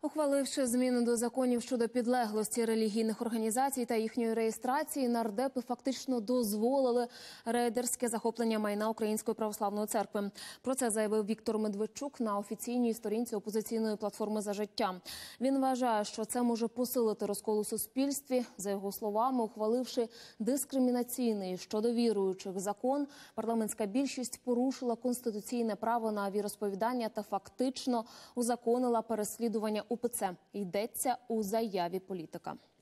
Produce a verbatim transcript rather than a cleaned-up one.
Ухваливши зміни до законів щодо підлеглості релігійних організацій та їхньої реєстрації, нардепи фактично дозволили рейдерське захоплення майна Української православної церкви. Про це заявив Віктор Медведчук на офіційній сторінці опозиційної платформи «За життя». Він вважає, що це може посилити розкол у суспільстві. За його словами, ухваливши дискримінаційний щодо віруючих закон, парламентська більшість порушила конституційне право на віросповідання та фактично узаконила переслідування УПЦ. Йдеться у заяві політика.